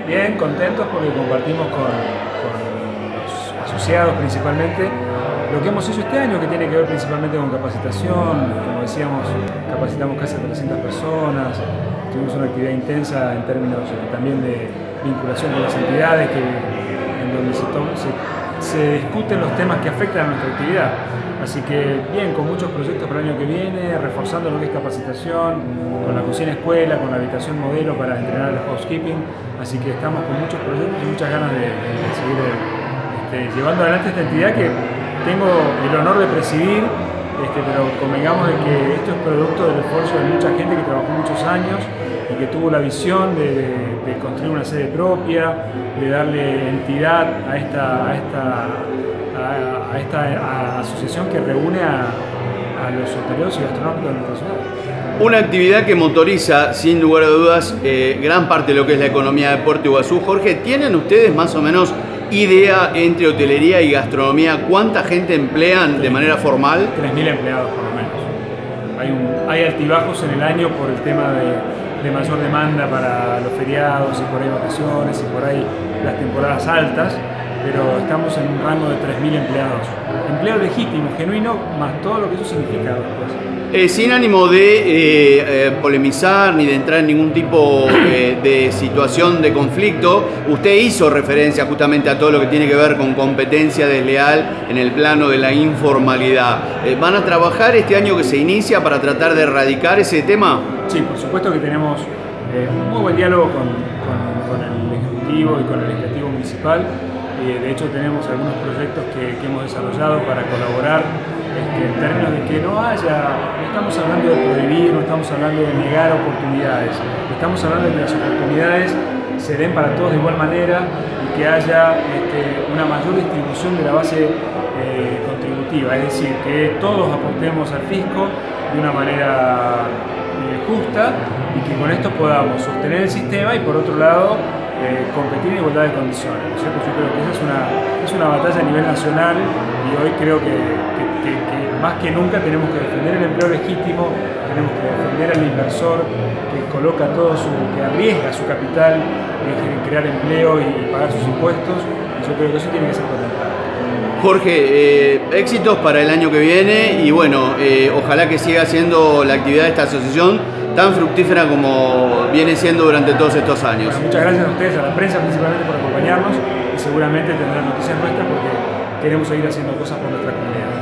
Bien, contentos porque compartimos con los asociados principalmente lo que hemos hecho este año, que tiene que ver principalmente con capacitación. Como decíamos, capacitamos casi a 300 personas, tuvimos una actividad intensa en términos también de vinculación con las entidades, en donde se discuten los temas que afectan a nuestra actividad. Así que bien, con muchos proyectos para el año que viene, reforzando lo que es capacitación, con la cocina escuela, con la habitación modelo para entrenar el housekeeping. Así que estamos con muchos proyectos y muchas ganas de seguir llevando adelante esta entidad que tengo el honor de presidir, pero convengamos de que esto es producto del esfuerzo de mucha gente que trabajó muchos años y que tuvo la visión de construir una sede propia, de darle entidad a esta asociación que reúne a los hoteleros y gastronómicos de nuestra ciudad. Una actividad que motoriza, sin lugar a dudas, gran parte de lo que es la economía de Puerto Iguazú. Jorge, ¿tienen ustedes más o menos idea entre hotelería y gastronomía cuánta gente emplean de manera formal? 3.000 empleados por lo menos. Hay altibajos en el año por el tema de mayor demanda para los feriados y por ahí vacaciones y por ahí las temporadas altas, pero estamos en un rango de 3.000 empleados. Empleo legítimo, genuino, más todo lo que eso significa después. Sin ánimo de polemizar ni de entrar en ningún tipo de situación de conflicto, usted hizo referencia justamente a todo lo que tiene que ver con competencia desleal en el plano de la informalidad. ¿Van a trabajar este año que se inicia para tratar de erradicar ese tema? Sí, por supuesto que tenemos un muy buen diálogo con el Ejecutivo y con el Legislativo Municipal. De hecho, tenemos algunos proyectos que hemos desarrollado para colaborar en términos de que no estamos hablando de prohibir, no estamos hablando de negar oportunidades, estamos hablando de que las oportunidades se den para todos de igual manera y que haya una mayor distribución de la base contributiva, es decir, que todos aportemos al fisco de una manera justa y que con esto podamos sostener el sistema y por otro lado competir en igualdad de condiciones, ¿no es cierto? Yo creo que esa es una batalla a nivel nacional y hoy creo que más que nunca tenemos que defender el empleo legítimo, tenemos que defender al inversor que coloca que arriesga su capital en crear empleo y pagar sus impuestos, y yo creo que eso tiene que ser contemplado. Jorge, éxitos para el año que viene y bueno, ojalá que siga siendo la actividad de esta asociación tan fructífera como viene siendo durante todos estos años. Bueno, muchas gracias a ustedes, a la prensa principalmente por acompañarnos y seguramente tendrán noticias nuestras porque queremos seguir haciendo cosas por nuestra comunidad.